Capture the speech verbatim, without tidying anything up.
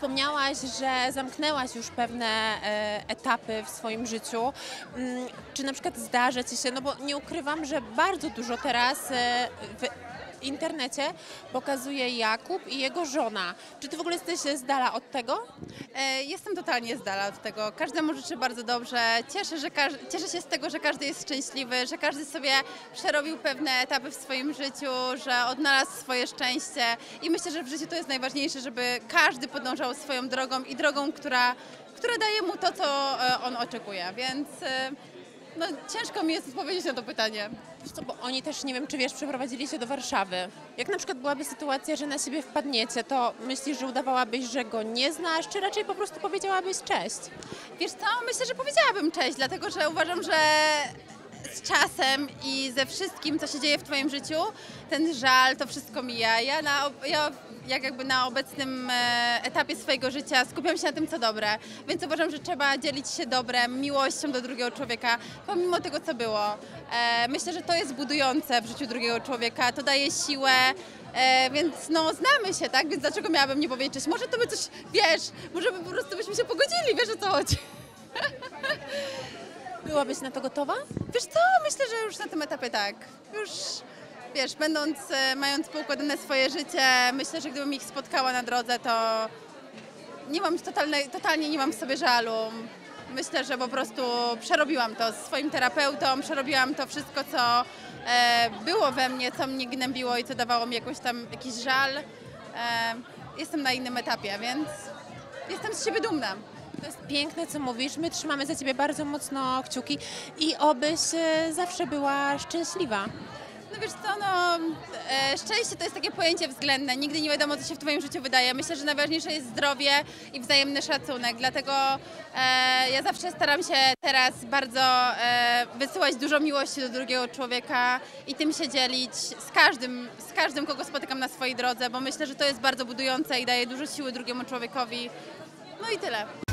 Wspomniałaś, że zamknęłaś już pewne e, etapy w swoim życiu. Mm, Czy na przykład zdarza Ci się, no bo nie ukrywam, że bardzo dużo teraz e, w internecie pokazuje Jakub i jego żona. Czy Ty w ogóle jesteś z dala od tego? E, Jestem totalnie z dala od tego. Każdemu życzę bardzo dobrze. Cieszę, że każ- cieszę się z tego, że każdy jest szczęśliwy, że każdy sobie przerobił pewne etapy w swoim życiu, że odnalazł swoje szczęście i myślę, że w życiu to jest najważniejsze, żeby każdy podążał swoją drogą i drogą, która, która daje mu to, co e, on oczekuje. Więc e, no, ciężko mi jest odpowiedzieć na to pytanie. Wiesz co, bo oni też, nie wiem czy wiesz, przeprowadzili się do Warszawy. Jak na przykład byłaby sytuacja, że na siebie wpadniecie, to myślisz, że udawałabyś, że go nie znasz, czy raczej po prostu powiedziałabyś cześć? Wiesz co, myślę, że powiedziałabym cześć, dlatego że uważam, że z czasem i ze wszystkim, co się dzieje w Twoim życiu, ten żal, to wszystko mija. Ja, na, ob- ja jak jakby na obecnym e, etapie swojego życia skupiam się na tym, co dobre, więc uważam, że trzeba dzielić się dobrem, miłością do drugiego człowieka, pomimo tego, co było. E, myślę, że to jest budujące w życiu drugiego człowieka, to daje siłę, e, więc no znamy się, tak? Więc dlaczego miałabym nie powiedzieć cześć? Może to by coś, wiesz, może by po prostu byśmy się pogodzili, wiesz o co chodzi. Byłabyś na to gotowa? Wiesz co, myślę, że już na tym etapie tak. Już, wiesz, będąc, e, mając poukładane swoje życie, myślę, że gdybym ich spotkała na drodze, to nie mam totalnej, totalnie nie mam w sobie żalu. Myślę, że po prostu przerobiłam to z swoim terapeutą, przerobiłam to wszystko, co e, było we mnie, co mnie gnębiło i co dawało mi jakąś tam, jakiś żal. E, jestem na innym etapie, więc jestem z siebie dumna. To jest piękne, co mówisz. My trzymamy za Ciebie bardzo mocno kciuki i obyś e, zawsze była szczęśliwa. No wiesz co, no, e, szczęście to jest takie pojęcie względne, nigdy nie wiadomo, co się w Twoim życiu wydaje. Myślę, że najważniejsze jest zdrowie i wzajemny szacunek, dlatego e, ja zawsze staram się teraz bardzo e, wysyłać dużo miłości do drugiego człowieka i tym się dzielić z każdym, z każdym, kogo spotykam na swojej drodze, bo myślę, że to jest bardzo budujące i daje dużo siły drugiemu człowiekowi. No i tyle.